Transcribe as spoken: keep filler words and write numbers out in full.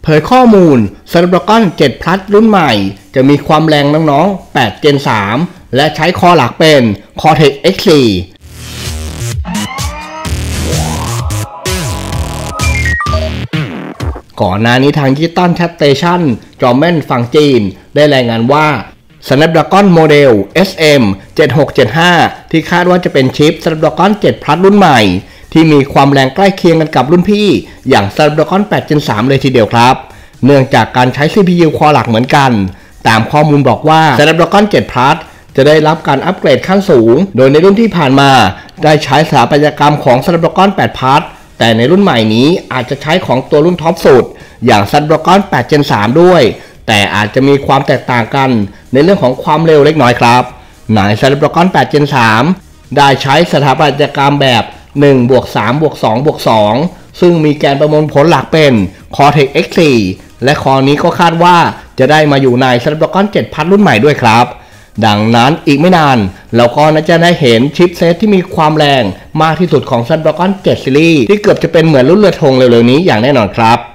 เผยข้อมูล Snapdragon เจ็ด Plus รุ่นใหม่จะมีความแรงน้องๆ แปด Gen สาม และใช้คอหลักเป็น Cortex เอ็กซ์ โฟร์ ก่อนหน้านี้ทาง Digital Station จอมแม่นฝั่งจีนได้รายงานว่า Snapdragon โมเดล เอส เอ็ม เจ็ดหกเจ็ดห้า ที่คาดว่าจะเป็นชิป Snapdragon เจ็ด Plus รุ่นใหม่ที่มีความแรงใกล้เคียงกันกับรุ่นพี่อย่าง Snapdragon แปด Gen สาม เลยทีเดียวครับเนื่องจากการใช้ ซี พี ยู คอหลักเหมือนกันตามข้อมูลบอกว่า Snapdragon เจ็ด Plus จะได้รับการอัปเกรดขั้นสูงโดยในรุ่นที่ผ่านมาได้ใช้สถาปัตยกรรมของ Snapdragon แปด Plus แต่ในรุ่นใหม่นี้อาจจะใช้ของตัวรุ่นท็อปสุดอย่าง Snapdragon แปด Gen สาม ด้วยแต่อาจจะมีความแตกต่างกันในเรื่องของความเร็วเล็กน้อยครับใน Snapdragon แปด Gen สาม ได้ใช้สถาปัตยกรรมแบบหนึ่งบวกสามบวกสองบวกสองซึ่งมีแกนประมวลผลหลักเป็น Cortex เอ็กซ์ โฟร์ และคอนี้ก็คาดว่าจะได้มาอยู่ใน Snapdragon เจ็ด Plus รุ่นใหม่ด้วยครับดังนั้นอีกไม่นานเราก็น่าจะได้เห็นชิปเซตที่มีความแรงมากที่สุดของ Snapdragon เจ็ด Series ที่เกือบจะเป็นเหมือนรุ่นเรือธงเร็วๆนี้อย่างแน่นอนครับ